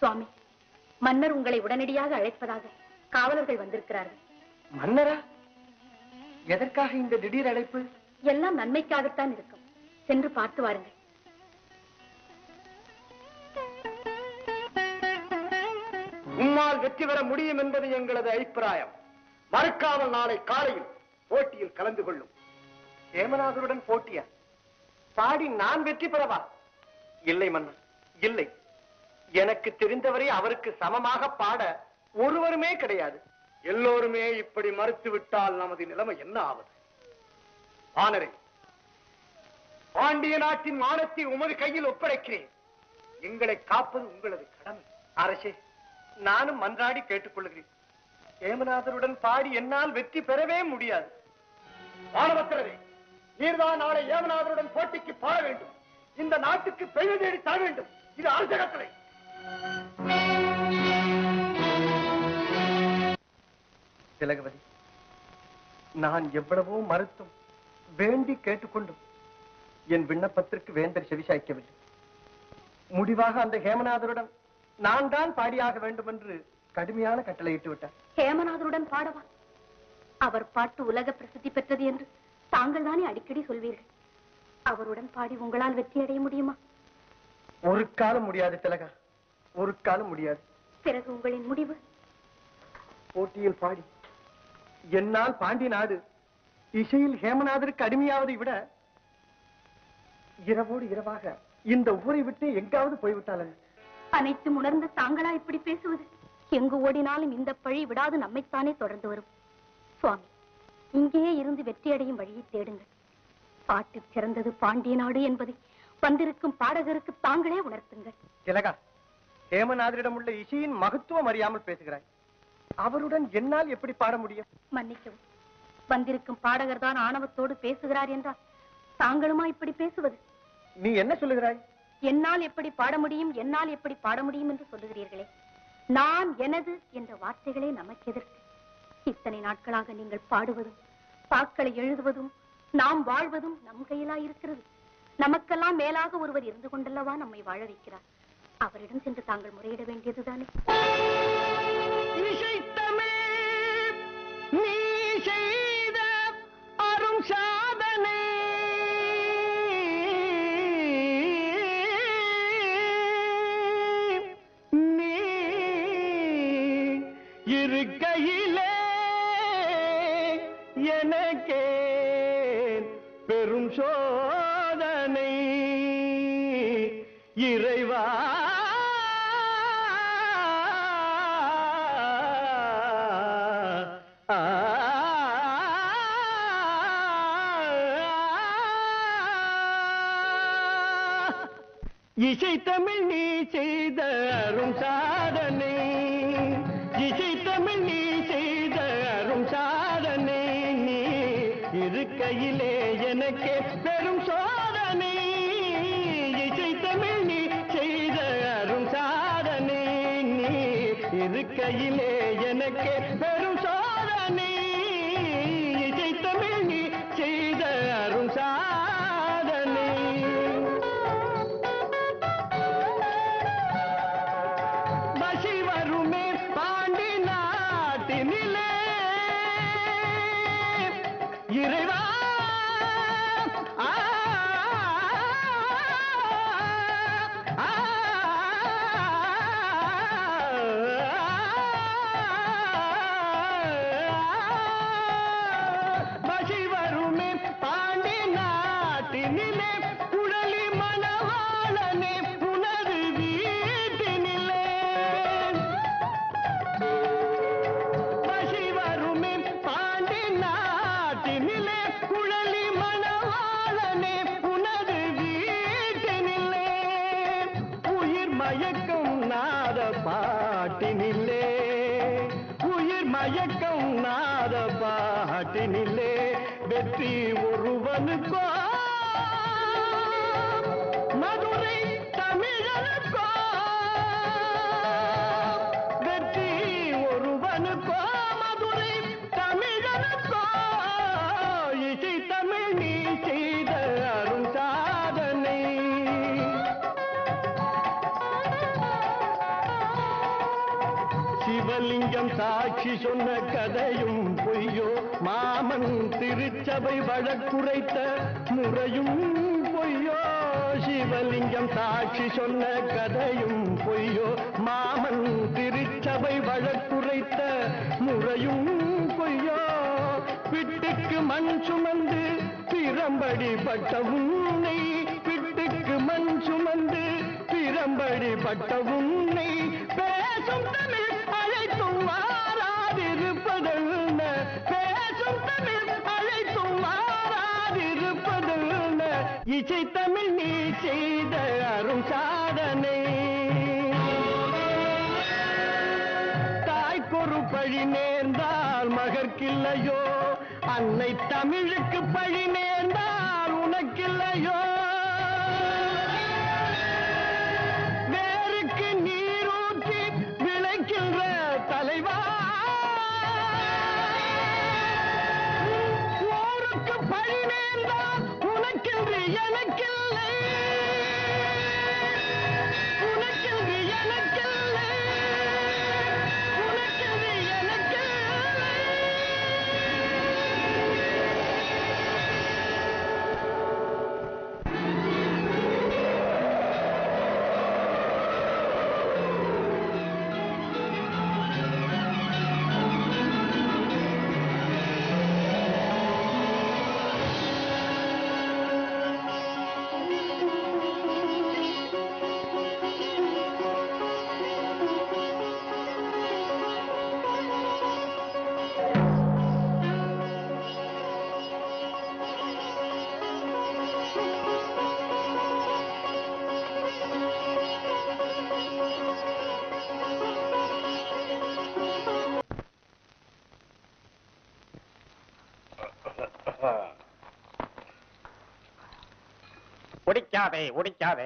சுவாமி, மன்னர் உங்களை உடனடியாக அழைப்பதாக காவலர்கள் வந்திருக்கிறார்கள். மன்னரா? எதற்காக இந்த திடீர் அழைப்பு? எல்லாம் நன்மைக்காகத்தான் இருக்கும். சென்று பார்த்து வாருங்கள். உம்மால் வெற்றி பெற முடியும் என்பது எங்களது அபிப்பிராயம். மறுக்காமல் நாளை காலையில் போட்டியில் கலந்து கொள்ளும். ஹேமநாதருடன் போட்டியா? பாடி நான் வெற்றி பெறவா? இல்லை மன்னர், இல்லை. எனக்கு தெரிந்தவரை அவருக்கு சமமாக பாட ஒருவருமே கிடையாது. எல்லோருமே இப்படி மறுத்துவிட்டால் நமது நிலைமை என்ன ஆவது? ஆனரே, பாண்டிய நாட்டின் மானத்தை உமது கையில் ஒப்படைக்கிறேன். எங்களை காப்பது உங்களது கடமை. அரசே, நானும் மன்றாடி கேட்டுக்கொள்கிறேன். ஹேமநாதருடன் பாடி என்னால் வெற்றி பெறவே முடியாது. வானவத்திரரே, நீர்தான் நாளை ஹேமநாதருடன் போட்டிக்கு பாட வேண்டும். இந்த நாட்டுக்கு பெயர் தேடி தர வேண்டும். இது அரச கட்டளை. திலகவதி, நான் எவ்வளவோ மறுத்தும் வேண்டி கேட்டுக்கொண்டும் என் விண்ணப்பத்திற்கு வேந்தர் செவிசாய்க்கவில்லை. முடிவாக அந்த ஹேமநாதருடன் நான் தான் பாடியாக வேண்டும் என்று கடுமையான கட்டளையிட்டு விட்டார். ஹேமநாதருடன் பாடவா? அவர் பாட்டு உலக பிரசித்தி பெற்றது என்று தாங்கள் தானே அடிக்கடி சொல்வீர்கள். அவருடன் பாடி உங்களால் வெற்றி அடைய முடியுமா? ஒரு காலம் முடியாது திலகா, ஒரு காலம் முடியாது. பிறகு உங்களின் முடிவு? போட்டியில் பாடி என்னால் பாண்டி நாடு இசையில் ஹேமநாதருக்கு அடிமையாவதை விட இரவோடு இரவாக இந்த ஊரை விட்டு எங்காவது போய்விட்டால் அனைத்தும் உணர்ந்து தாங்களா இப்படி பேசுவது? எங்கு ஓடினாலும் இந்த பழி விடாது நம்மைத்தானே தொடர்ந்து வரும். சுவாமி, இங்கேயே இருந்து வெற்றி அடையும் வழியை தேடுங்கள். பாட்டு சிறந்தது பாண்டிய நாடு என்பதை வந்திருக்கும் பாடகருக்கு தாங்களே உணர்த்துங்கள். திலகா, ஹேமநாதரிடம் உள்ள இசையின் மகத்துவம் அறியாமல் பேசுகிறாய். அவருடன் என்னால் எப்படி பாட முடியும்? மன்னிக்கவும், வந்திருக்கும் பாடகர் தான் ஆணவத்தோடு பேசுகிறார் என்றால் தாங்களுமா இப்படி பேசுவது? நீ என்ன சொல்லுகிறாய்? என்னால் எப்படி பாட முடியும், என்னால் எப்படி பாட முடியும் என்று சொல்லுகிறீர்களே. நான், எனது என்ற வார்த்தைகளே நமக்கு எதற்கு? இத்தனை நாட்களாக நீங்கள் பாடுவதும் பாக்களை எழுதுவதும் நாம் வாழ்வதும் நம் கையிலா இருக்கிறது. நமக்கெல்லாம் மேலாக ஒருவர் இருந்து கொண்டல்லவா நம்மை வாழ வைக்கிறார். அவரிடம் சென்று தாங்கள் முறையிட வேண்டியதுதானே. நீ செய்த அரும் சாதனை நீ இருக்கையிலே எனக்கே பெரும் சோதனை இறைவா. இசை தமிழ் நீ செய்த அரும் சாதனை, இசை தமிழ் நீ செய்த அரும் சாதனை நீ இருக்கையிலே எனக்கே பெரும் சோதனை. இசை தமிழ் நீ செய்த அரும் சாதனை நீ இருக்கையிலே எனக்கே பெரும் சோதனை. இசை தமிழ் நீ செய்த அரும் சாதனை. வெற்றி ஒருவனுக்கோ மதுரை தமிழனுக்கோ, வெற்றி ஒருவனுக்கோ மதுரை தமிழனுக்கோ. இசை தமிழ் நீ செய்த அரும் சாதனை. சிவலிங்கம் சாட்சி சொன்ன கதையும் பொய்யோ, மாமன் திருச்சபை வழக்குரைத்த முறையும் பொய்யோ. சிவலிங்கம் சாட்சி சொன்ன கதையும் பொய்யோ, மாமன் திருச்சபை வழக்குரைத்த முறையும் பொய்யோ. பிட்டுக்கு மண் சுமந்து பிரம்படி பட்ட உன்னை, பிட்டுக்கு மண் சுமந்து பிரம்படி பட்ட உன்னை, பேசும் தமிழ் அழைத்தும் மாறாதிருப்பதென்ன, பேசும் தமிழ் அழைத்தும் மாறாதிருப்பதென்ன, இசை தமிழ் நீ செய்த அரும் சாதனை. தாய்க்கொரு பழி நேர்ந்தால் மகற்கில்லையோ, அன்னை தமிழுக்கு பழி நேர்ந்தால் உனக்கில்லையோ. வேருக்கு நீரூற்றி விளைக்கின்ற தலைவா, ஊருக்கு பழி நேர்ந்தால் உனக்கென்று எனக்கில்லை, உனக்கென்று எனக்கில்லை, உனக்கென்று எனக்கில்லை. ஒடிக்காதே ஒடிக்காதே.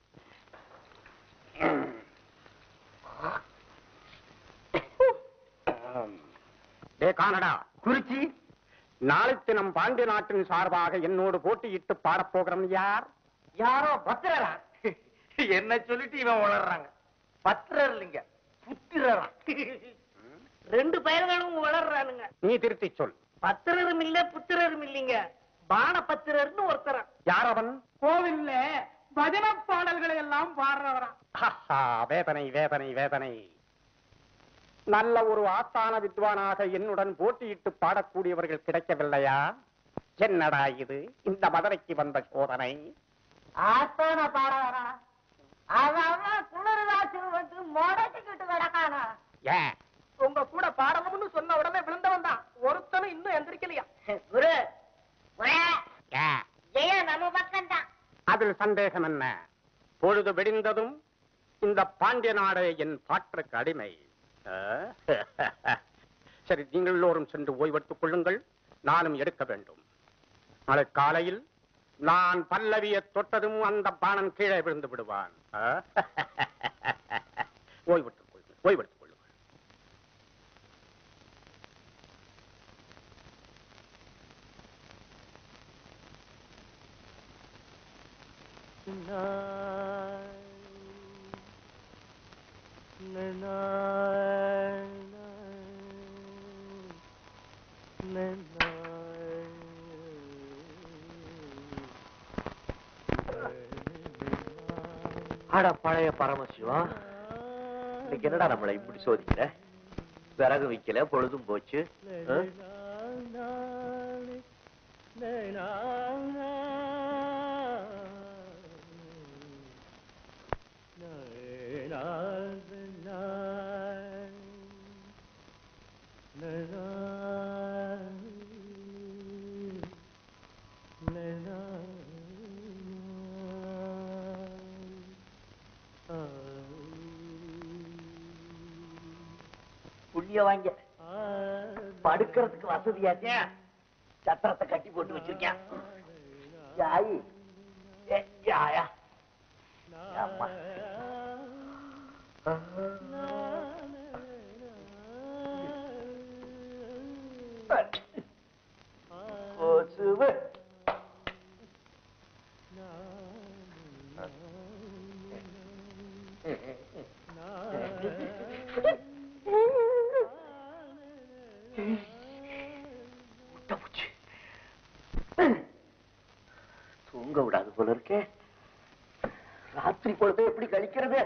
கானடா குறிச்சி, நாளைக்கு நம் பாண்டிய நாட்டின் சார்பாக என்னோடு போட்டியிட்டு பாடப்போகிறோம் யார்? யாரோ பத்திரரா? என்ன சொல்லிட்டு இவன் வளர்றாங்க. பத்திரர் இல்லைங்க, புத்திரரா. ரெண்டு பெயர்களும் வளர்றானுங்க. நீ திருத்தி சொல். பத்திரரும் இல்ல புத்திரரும் இல்லைங்க, பானபத்திரர்னு ஒருத்தர. யார் அவன்? கோவில்ல பஜன பாடல்களை எல்லாம் பாடுறவரா. வேதனை வேதனை வேதனை. நல்ல ஒரு ஆஸ்தான வித்வானாக என்னுடன் போட்டியிட்டு பாடக்கூடியவர்கள் கிடைக்கவில்லையா? என்னடா இது இந்த மதுரைக்கு வந்த சோதனை? ஆஸ்தான பாடவரா? அவன் குளிர்காற்று வந்து முடக்கிக்கிட்டு கிடக்கானா? ஏன் உங்க கூட பாடணும்னு சொன்ன உடனே விழுந்தவன் தான். ஒருத்தனும் இன்னும் எந்திரிக்கலையா? குரு நம்ம பக்கம் தான். அதில் சந்தேகம் என்ன? பொழுது வெடிந்ததும் இந்த பாண்டிய நாடே என் பாட்டுக்கு அடிமை. சரி, நீங்கள் எல்லோரும் சென்று ஓய்வெடுத்துக் கொள்ளுங்கள், நானும் எடுக்க வேண்டும். நாளை காலையில் நான் பல்லவியை தொட்டதும் அந்த பாணன் கீழே விழுந்து விடுவான். ஓய்வெடுத்துக் கொள்ளுங்கள், ஓய்வெடுத்துக் கொள்ளுங்கள். ஆடா பழைய பரமசிவா, இன்னைக்கு என்னடா நம்மளை இப்படி சோதிக்கிற? விறகு வைக்கல, பொழுதும் போச்சு. புண்ணிய வாங்க படுக்கிறதுக்கு வசதியாச்சே, சத்திரத்தை கட்டி போட்டு வச்சிருக்கேன். ஜாயி ஜாயா அம்மா கொசுவு ராத்திரி பொழுது எப்படி கழிக்கிறது?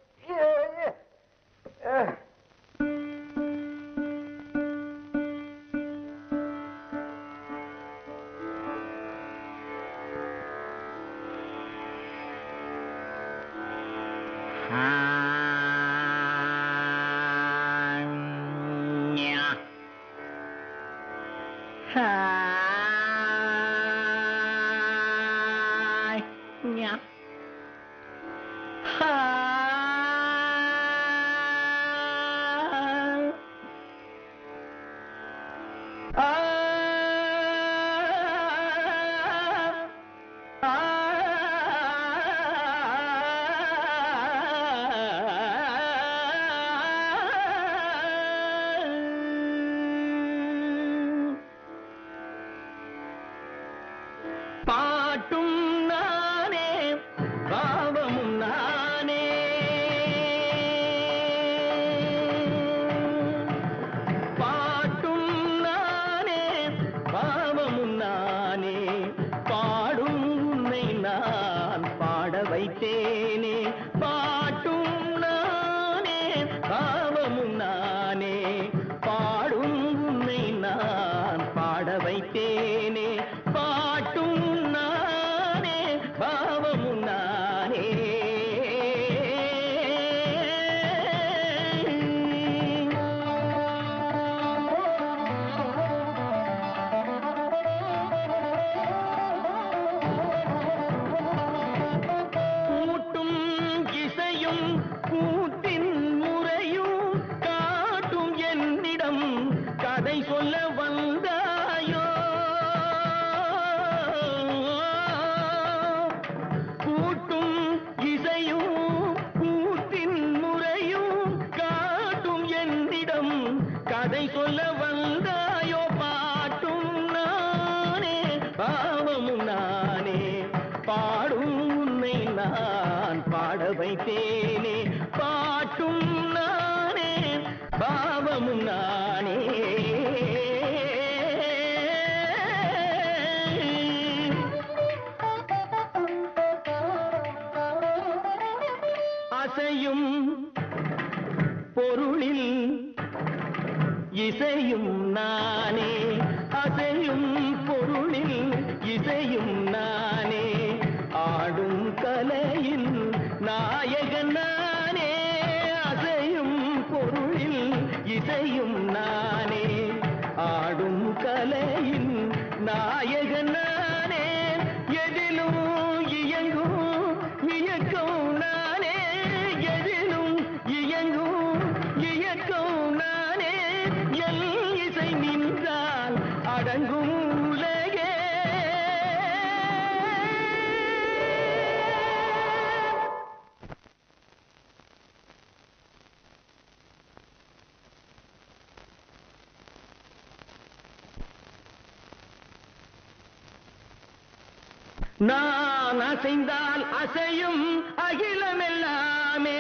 நான் அசைந்தால் அசையும் அகிலமெல்லாமே,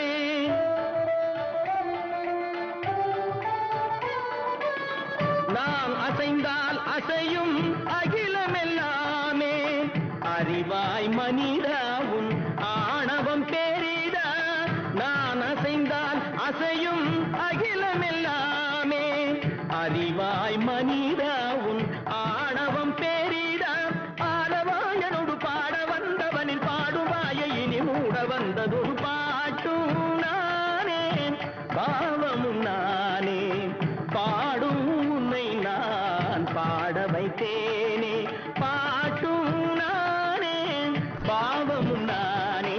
நான் அசைந்தால் அசையும் அகிலமெல்லாமே, அறிவாய் மனிதாவும் ஆணவம் பேரிட, நான் அசைந்தால் அசையும் அகிலமெல்லாமே, அறிவாய் மனிதாவும் ஆணவம் பேரிட, ஆடவாயனோடு பாட வந்தவனில் பாடுவாய இனி மூட வந்ததொரு பாட்டும் நானே, பாவமும் நானே, பாடும் உன்னை நான் பாட வைத்தேனே, பாட்டும் நானே, பாவமும் நானே.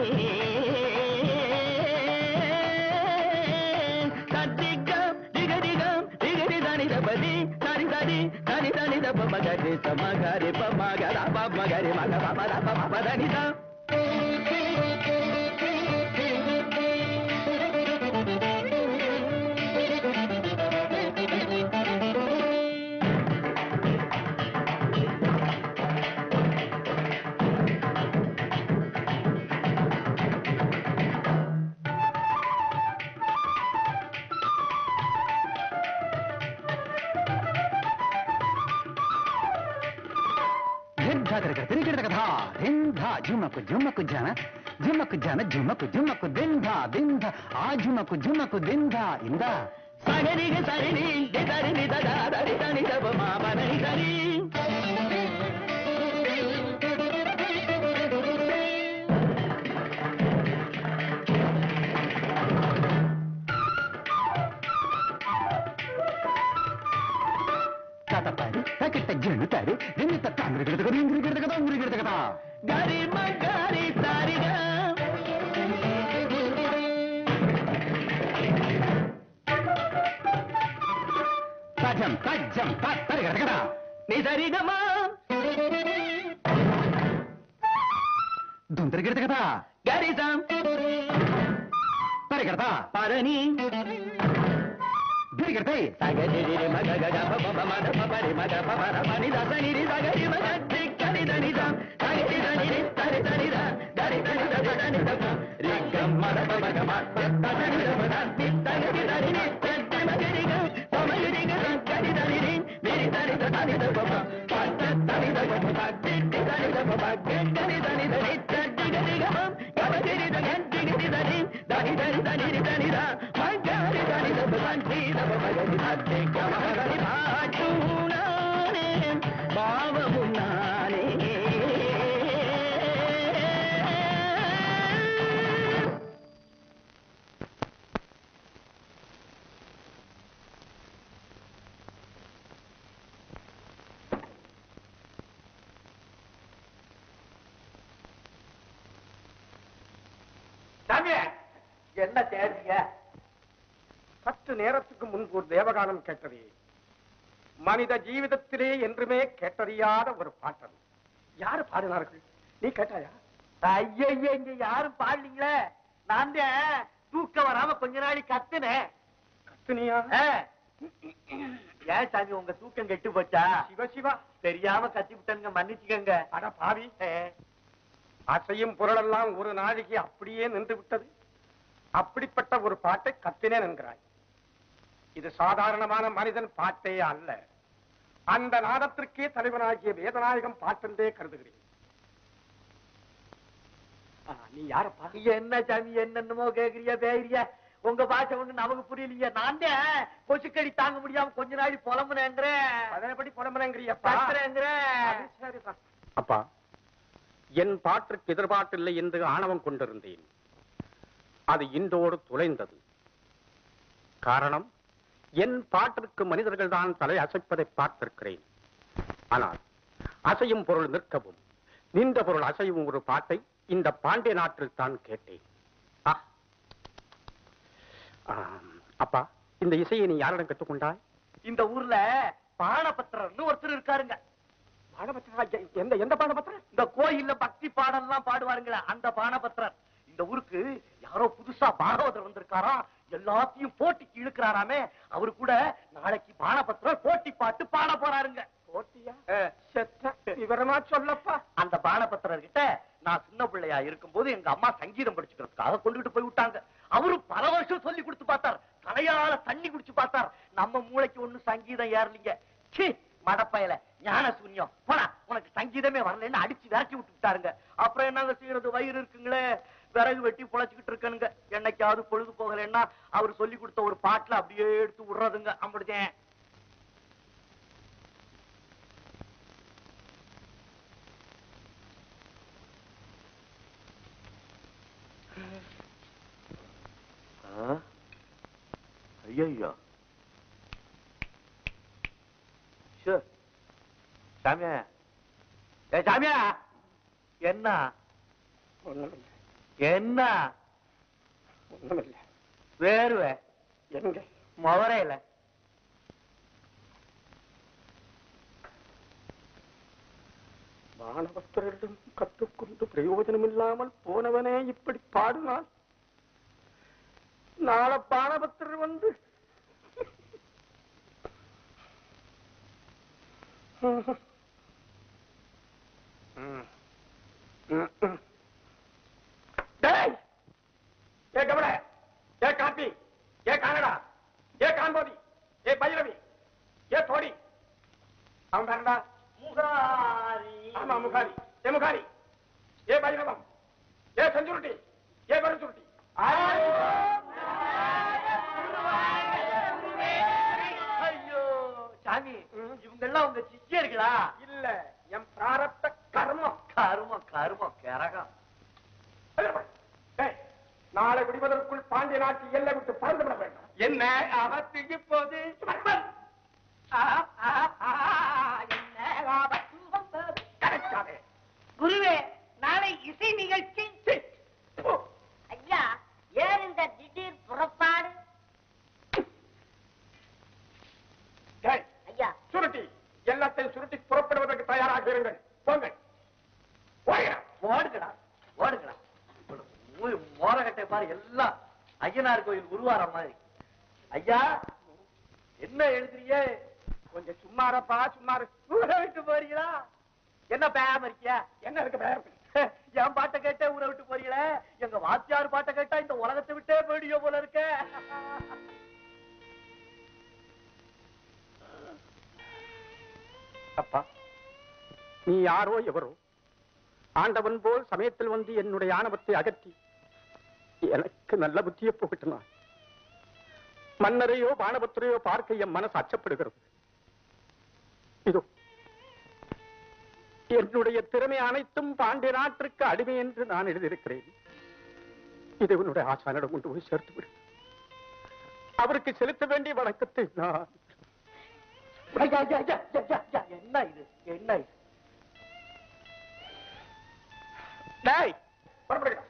தத்திக்கம் திகதிகம் திகதி தனிதபதி தனி தனி தனி தனித பமகரி சமகரி பமகர பமகரி மக பமர பமதனித. తిరిగిడ కథ దింధ జుమకు జుమకు జన జుమకు జన జుమకు జుమకు దింధ దింధ ఆ జుమకు జుమకు దింధ ఇంద సగరి సరిని దరిని దరి దని దబ మామని దరి జనుతారు నిన్న తండ్రి కదా గరి మగరి సారిగా తజం తజ్జం తరి కదా నీ సరిగమా దుంతరి గిడత కదా గరిసం తరి కదా పదని గిడతాయి సగరి మగ గగ పప మద పపరి మగ పపర మని దసని సగరి మగ దిక్కని దనిద సగరి దని తరి తరి దరి దరి దని దప రిగం మద మగ మద తని దప దిత్తని దని తెద్ది మగరి గ సమయరి గ సగరి దని నిరి తరి దని దప పత తని దప దిత్తి దని దప గిట్టని దని దని తెద్ది గని గ గవరి దని దిగి దని దని దని దని దని ద మగరి దని దప దంతి దప మగరి దత్తి గమగరి భాటునానే భావమునానే என்ன தேடுறீங்க? சற்று நேரத்துக்கு முன்பு ஒரு தேவகானம் கேட்டதே, மனித ஜீவிதத்திலே என்றுமே கேட்டறியாத ஒரு பாட்டது. யாரு பாடினார்கள்? நீ கேட்டாயா? ஐயா இங்க யாரும் பாடலீங்களே. நான் தூக்கம் வராம கொஞ்ச நாளை கத்துனேன். கத்துனியா? ஏன் சாமி உங்க தூக்கம் கெட்டு போச்சா? சிவ சிவா, தெரியாம கத்தி விட்டனுங்க, மன்னிச்சுக்கங்க. அட பாவி, அசையும் பொருளெல்லாம் ஒரு நாளைக்கு அப்படியே நின்று விட்டது. அப்படிப்பட்ட ஒரு பாட்டை கத்தினேன் என்கிறாய். இது சாதாரணமான மனிதன் பாட்டே அல்ல. அந்த நாதத்திற்கே தலைவனாகிய வேதநாயகம் பாட்டென்றே கருதுகிறேன். நீ யாரப்பா? என்ன சாமி என்னென்னமோ கேக்குறிய பேரிய? உங்க பாஷை ஒண்ணு நமக்கு புரியலையே. நான் கொசுக்கடி தாங்க முடியாம கொஞ்ச நாளை புலம்புனேங்கிறேன். அதனைப்படி புலம்புனேங்கிறியப்பா? சரிதான். அப்பா, என் பாட்டிற்கு எதிர்பார்ப்பில்லை என்று ஆணவம் கொண்டிருந்தேன். அது இன்றோடு துளைந்தது. காரணம், என் பாட்டிற்கு மனிதர்கள் தான் தலை அசைப்பதை பார்த்திருக்கிறேன். ஆனால் அசையும் பொருள் நிற்கவும், நின்ற பொருள் அசையும் ஒரு பாட்டை இந்த பாண்டிய நாட்டில் தான் கேட்டேன். அப்பா, இந்த இசையை நீ யாரிடம் கற்றுக்கொண்டாய்? இந்த ஊர்ல பாணபத்திரன்னு ஒருத்தர் இருக்காருங்க. எந்த பாணபத்திரர்? இந்த கோயில்ல பக்தி பாடல்லாம் பாடுவாருங்களா, அந்த பாணபத்திரர். இந்த ஊருக்கு யாரோ புதுசா பாகவதர் வந்திருக்காராம், எல்லாத்தையும் போட்டிக்கு இழுக்கிறாராமே. அவரு கூட நாளைக்கு பாணபத்திரர் போட்டி பாட்டு பாட போறாருங்க. போட்டியா? விவரமா சொல்லப்பா. அந்த பாணபத்திரர் கிட்ட நான் சின்ன பிள்ளையா இருக்கும் போது எங்க அம்மா சங்கீதம் படிச்சுக்கிறதுக்காக கொண்டுகிட்டு போய் விட்டாங்க. அவரு பல வருஷம் சொல்லி கொடுத்து பார்த்தார், தலையால தண்ணி குடிச்சு பார்த்தார். நம்ம மூளைக்கு ஒண்ணு சங்கீதம் ஏறலீங்க. மடப்பயல ஞான சூன்யம், போனா உனக்கு சங்கீதமே வரலன்னு அடிச்சு விரட்டி விட்டுட்டாருங்க. அப்புறம் என்னங்க செய்யறது, வயிறு இருக்குங்களே, விறகு வெட்டி புழைச்சுக்கிட்டு இருக்கனுங்க. என்னைக்காவது பொழுது போகலன்னா அவர் சொல்லி கொடுத்த ஒரு பாட்டுல அப்படியே எடுத்து விடுறதுங்க. அப்படித்தேன். ஐயோ சாமியா, சாமியா, என்ன என்ன ஒண்ணுமில்லை. வேறுவே எங்க மொவரையில பாணபத்திரரிடம் கற்றுக்கொண்டு பிரயோஜனம் இல்லாமல் போனவனே இப்படி பாடினான். நாளை பாணபத்திரர் வந்து ஏ கபட, ஏ காப்பி, ஏ கானடா, ஏ கான்போதி, ஏ பைரவி, ஏ தோடி, அவன் பேரண்டா முகாரி. ஆமா முகாரி. நாளை விடுவதற்குள் பாண்டிய நாட்டு எல்லை விட்டு பறந்து விட வேண்டும். என்ன ஆபத்து இப்போது? குருவே, நாளை இசை நிகழ்ச்சி. ஐயா, ஏன் இந்த திடீர் புறப்பாடு? ஐயா, சுருட்டி எல்லாத்தையும் சுருட்டி புறப்படுவதற்கு தயாராக இருங்கள். போங்கள். ஓடுகடா ஓடுகடா. மோரகட்டை பாரு, எல்லாம் ஐயனார் கோயில் உருவார மாதிரி. ஐயா, என்ன எழுதுறியே? கொஞ்சம் சும்மாரப்பா, சும்மாரு. ஊரை விட்டு போறீங்களா? என்ன பேம இருக்கியா? என்ன இருக்கு பயம்? என் பாட்டை கேட்டே ஊரை விட்டு போறீங்களே. எங்க வாத்தியார் பாட்டை கேட்டா இந்த உலகத்தை விட்டே போயிடியோ போல இருக்க. அப்பா, நீ யாரோ எவரோ ஆண்டவன் போல் சமயத்தில் வந்து என்னுடைய ஆணவத்தை அகற்றி எனக்கு நல்ல புத்தியை போகட்டினான். மன்னரையோ பானபத்திரையோ பார்க்க என் மனசு அச்சப்படுகிறது. இதோ என்னுடைய திறமை அனைத்தும் பாண்டிய நாட்டிற்கு அடிமை என்று நான் எழுதியிருக்கிறேன். இதை உன்னுடைய ஆசானிடம் கொண்டு போய் சேர்த்து விடு. அவருக்கு செலுத்த வேண்டிய வணக்கத்தை நான். என்ன இது? என்ன இது? டேய், புறப்படுங்க.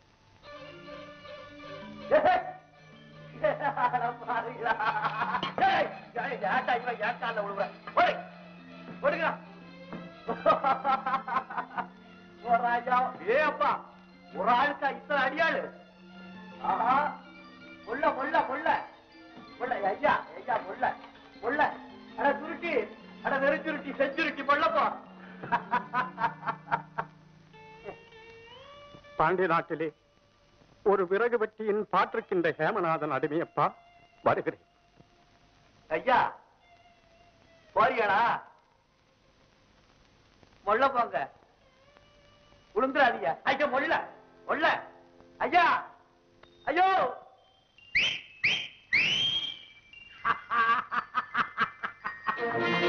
ஒரு ஆளுக்கா இத்தனை அடியாளு? ஆஹா, கொள்ள கொள்ள கொள்ள கொள்ள. ஐயா ஐயா, கொள்ள கொள்ள. அட சுருட்டி, அட வெறும் சுருட்டி, செஞ்சுருட்டி கொள்ளப்போ. பாண்டிய நாட்டிலே ஒரு விறகு வெட்டியின் பாற்றுக்கின்ற ஹேமநாதன் அடிமையப்பா. வருகிறேன். ஐயா, போறீங்களா? மொள்ள போங்க, உளுந்துராதீங்க. ஐயா மொள்ள மொள்ள. ஐயா, ஐயோ.